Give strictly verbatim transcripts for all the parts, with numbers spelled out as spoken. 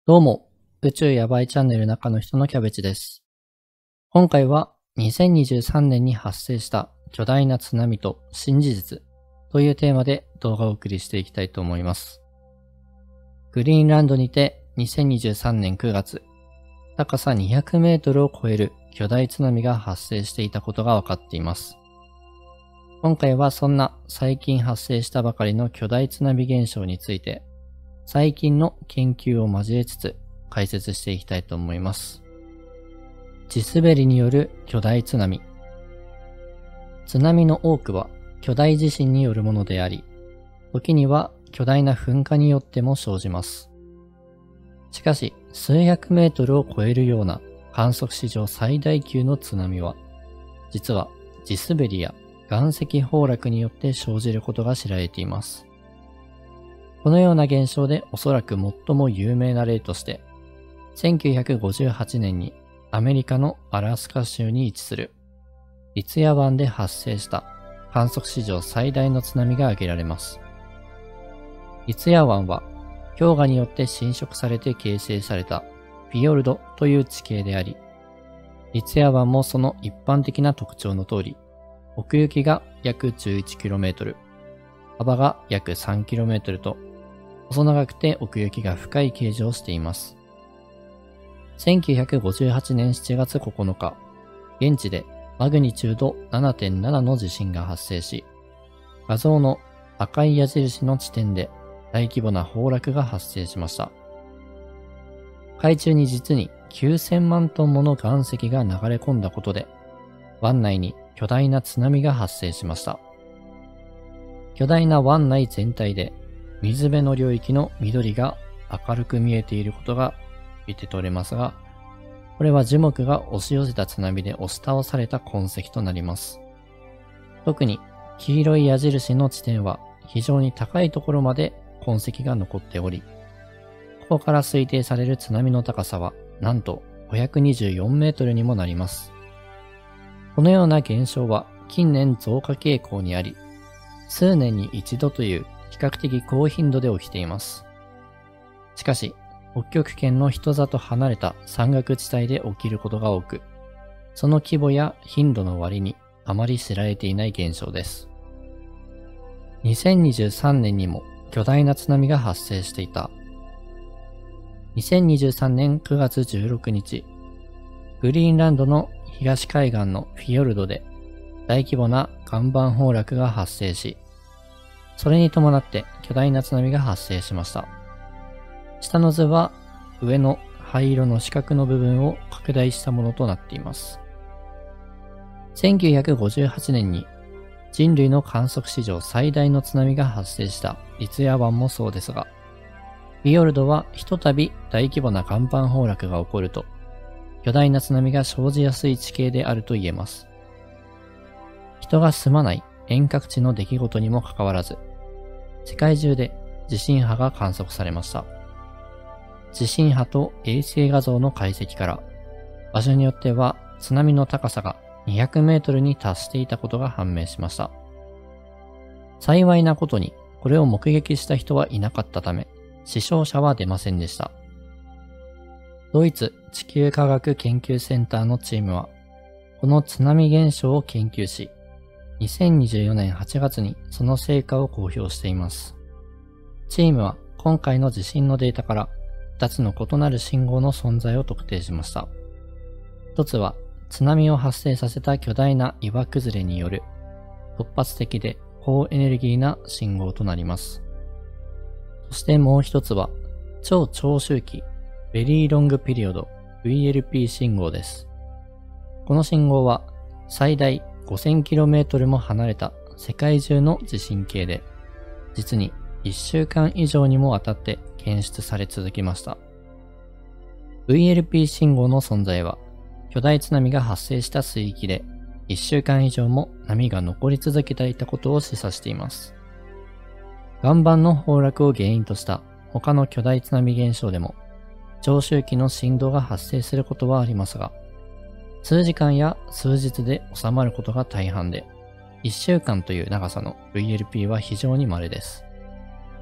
どうも、宇宙やばいチャンネル中の人のキャベツです。今回はにせんにじゅうさんねんに発生した巨大な津波と新事実というテーマで動画をお送りしていきたいと思います。グリーンランドにてにせんにじゅうさんねんくがつ、高さにひゃくメートルを超える巨大津波が発生していたことが分かっています。今回はそんな最近発生したばかりの巨大津波現象について、最近の研究を交えつつ解説していきたいと思います。地滑りによる巨大津波。津波の多くは巨大地震によるものであり、時には巨大な噴火によっても生じます。しかし、数百メートルを超えるような観測史上最大級の津波は、実は地滑りや岩石崩落によって生じることが知られています。このような現象でおそらく最も有名な例として、せんきゅうひゃくごじゅうはちねんにアメリカのアラスカ州に位置するリヤ湾で発生した観測史上最大の津波が挙げられます。リヤ湾は氷河によって浸食されて形成されたフィヨルドという地形であり、リヤ湾もその一般的な特徴の通り、奥行きが約 じゅういちキロメートル、幅が約 さんキロメートルと細長くて奥行きが深い形状をしています。せんきゅうひゃくごじゅうはちねんしちがつここのか、現地でマグニチュード ななてんなな の地震が発生し、画像の赤い矢印の地点で大規模な崩落が発生しました。海中に実にきゅうせんまんトンもの岩石が流れ込んだことで、湾内に巨大な津波が発生しました。巨大な湾内全体で水辺の領域の緑が明るく見えていることが見て取れますが、これは樹木が押し寄せた津波で押し倒された痕跡となります。特に黄色い矢印の地点は非常に高いところまで痕跡が残っており、ここから推定される津波の高さはなんとごひゃくにじゅうよんメートルにもなります。このような現象は近年増加傾向にあり、数年に一度という比較的高頻度で起きています。しかし、北極圏の人里離れた山岳地帯で起きることが多く、その規模や頻度の割にあまり知られていない現象です。にせんにじゅうさんねんにも巨大な津波が発生していた。にせんにじゅうさんねんくがつじゅうろくにち、グリーンランドの東海岸のフィヨルドで大規模な岩盤崩落が発生し、それに伴って巨大な津波が発生しました。下の図は上の灰色の四角の部分を拡大したものとなっています。せんきゅうひゃくごじゅうはちねんに人類の観測史上最大の津波が発生したリヤ湾もそうですが、フィヨルドはひとたび大規模な岩盤崩落が起こると、巨大な津波が生じやすい地形であると言えます。人が住まない遠隔地の出来事にもかかわらず、世界中で地震波が観測されました。地震波と衛星画像の解析から、場所によっては津波の高さがにひゃくメートルに達していたことが判明しました。幸いなことに、これを目撃した人はいなかったため、死傷者は出ませんでした。ドイツ地球科学研究センターのチームは、この津波現象を研究し、にせんにじゅうよねんはちがつにその成果を公表しています。チームは今回の地震のデータからふたつの異なる信号の存在を特定しました。ひとつは津波を発生させた巨大な岩崩れによる突発的で高エネルギーな信号となります。そしてもう一つは超長周期ベリーロングピリオド ブイエルピー 信号です。この信号は最大ごせんキロメートルも離れた世界中の地震計で、実にいっしゅうかん以上にもわたって検出され続きました。ブイエルピー 信号の存在は、巨大津波が発生した水域でいっしゅうかん以上も波が残り続けていたことを示唆しています。岩盤の崩落を原因とした他の巨大津波現象でも、長周期の振動が発生することはありますが、数時間や数日で収まることが大半で、いっしゅうかんという長さの ブイエルピー は非常に稀です。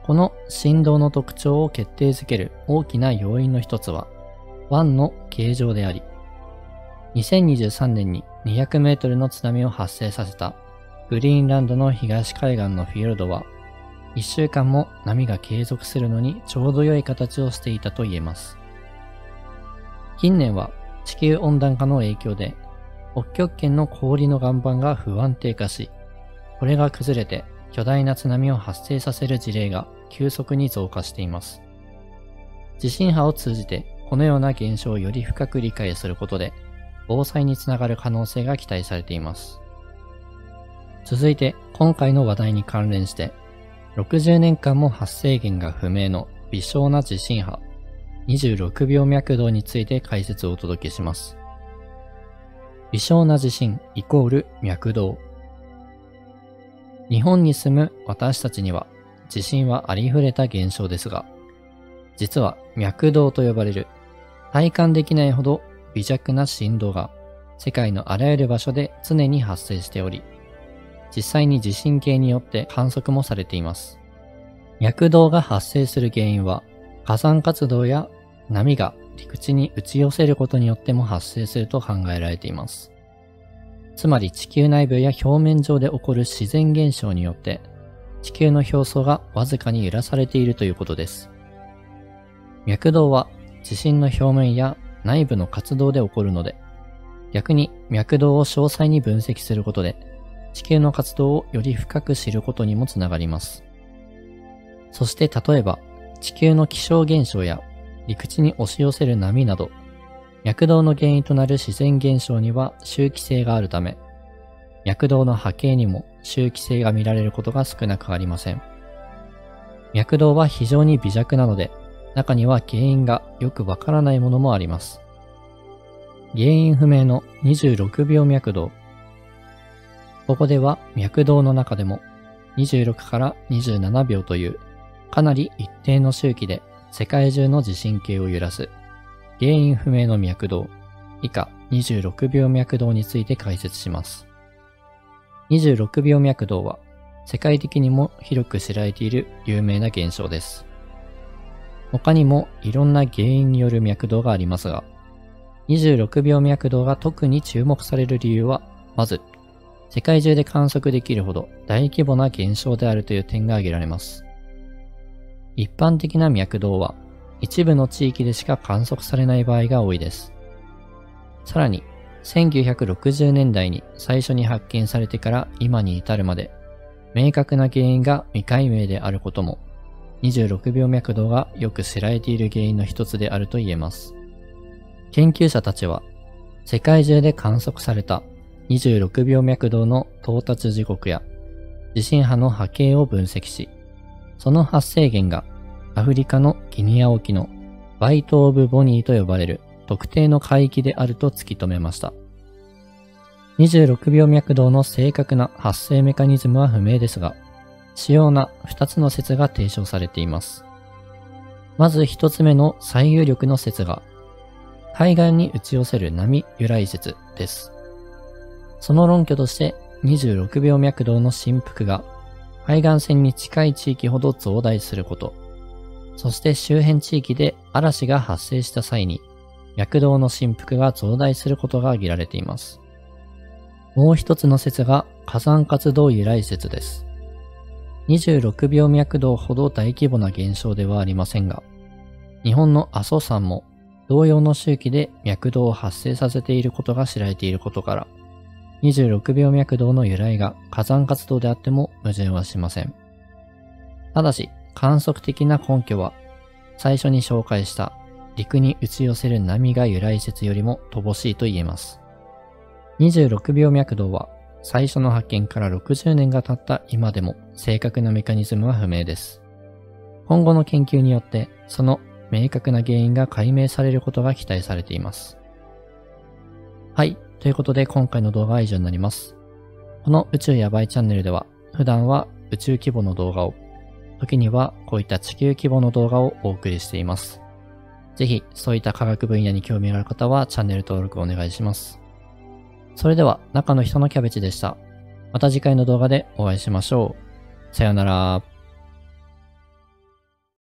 この振動の特徴を決定づける大きな要因の一つは、湾の形状であり、にせんにじゅうさんねんににひゃくメートルの津波を発生させたグリーンランドの東海岸のフィヨルドは、いっしゅうかんも波が継続するのにちょうど良い形をしていたと言えます。近年は地球温暖化の影響で、北極圏の氷の岩盤が不安定化し、これが崩れて巨大な津波を発生させる事例が急速に増加しています。地震波を通じてこのような現象をより深く理解することで、防災につながる可能性が期待されています。続いて今回の話題に関連して、ろくじゅうねんかんも発生源が不明の微小な地震波、にじゅうろくびょう脈動について解説をお届けします。微小な地震イコール脈動。日本に住む私たちには地震はありふれた現象ですが、実は脈動と呼ばれる体感できないほど微弱な振動が世界のあらゆる場所で常に発生しており、実際に地震計によって観測もされています。脈動が発生する原因は火山活動や波が陸地に打ち寄せることによっても発生すると考えられています。つまり地球内部や表面上で起こる自然現象によって地球の表層がわずかに揺らされているということです。脈動は地震の表面や内部の活動で起こるので、逆に脈動を詳細に分析することで地球の活動をより深く知ることにもつながります。そして例えば地球の気象現象や陸地に押し寄せる波など、脈動の原因となる自然現象には周期性があるため、脈動の波形にも周期性が見られることが少なくありません。脈動は非常に微弱なので、中には原因がよくわからないものもあります。原因不明のにじゅうろくびょう脈動。ここでは脈動の中でもにじゅうろくからにじゅうななびょうというかなり一定の周期で世界中の地震計を揺らす原因不明の脈動以下にじゅうろくびょう脈動について解説します。にじゅうろくびょう脈動は世界的にも広く知られている有名な現象です。他にもいろんな原因による脈動がありますが、にじゅうろくびょう脈動が特に注目される理由は、まず世界中で観測できるほど大規模な現象であるという点が挙げられます。一般的な脈動は一部の地域でしか観測されない場合が多いです。さらに、せんきゅうひゃくろくじゅうねんだいに最初に発見されてから今に至るまで、明確な原因が未解明であることも、にじゅうろくびょう脈動がよく知られている原因の一つであると言えます。研究者たちは、世界中で観測されたにじゅうろくびょう脈動の到達時刻や地震波の波形を分析し、その発生源がアフリカのギニア沖のバイト・オブ・ボニーと呼ばれる特定の海域であると突き止めました。にじゅうろくびょう脈動の正確な発生メカニズムは不明ですが、主要なふたつの説が提唱されています。まずひとつめの最有力の説が、海岸に打ち寄せる波由来説です。その論拠としてにじゅうろくびょう脈動の振幅が海岸線に近い地域ほど増大すること、そして周辺地域で嵐が発生した際に脈動の振幅が増大することが挙げられています。もう一つの説が火山活動由来説です。にじゅうろくびょう脈動ほど大規模な現象ではありませんが、日本の阿蘇山も同様の周期で脈動を発生させていることが知られていることから、にじゅうろくびょう脈動の由来が火山活動であっても矛盾はしません。ただし、観測的な根拠は、最初に紹介した陸に打ち寄せる波が由来説よりも乏しいと言えます。にじゅうろくびょう脈動は、最初の発見からろくじゅうねんが経った今でも正確なメカニズムは不明です。今後の研究によって、その明確な原因が解明されることが期待されています。はい。ということで今回の動画は以上になります。この宇宙やばいチャンネルでは普段は宇宙規模の動画を、時にはこういった地球規模の動画をお送りしています。ぜひそういった科学分野に興味がある方はチャンネル登録をお願いします。それでは中の人のキャベツでした。また次回の動画でお会いしましょう。さようなら。